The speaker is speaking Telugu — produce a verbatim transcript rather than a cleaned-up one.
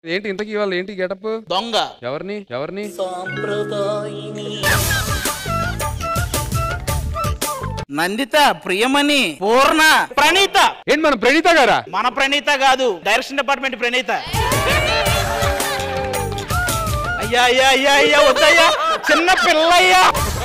ఏంటి ఇంతకీ ఇవాళ ఏంటి గెటప్? దొంగ. ఎవరిని ఎవరిని? నందిత, ప్రియమణి, పూర్ణ, ప్రణీత. ఏంటి మన ప్రణీత గారా? మన ప్రణీత కాదు, డైరెక్షన్ డిపార్ట్మెంట్ ప్రణీత. అయ్యా అయ్యా అయ్యా అయ్యా వద్దయ్యా, చిన్న పిల్లయ్యా.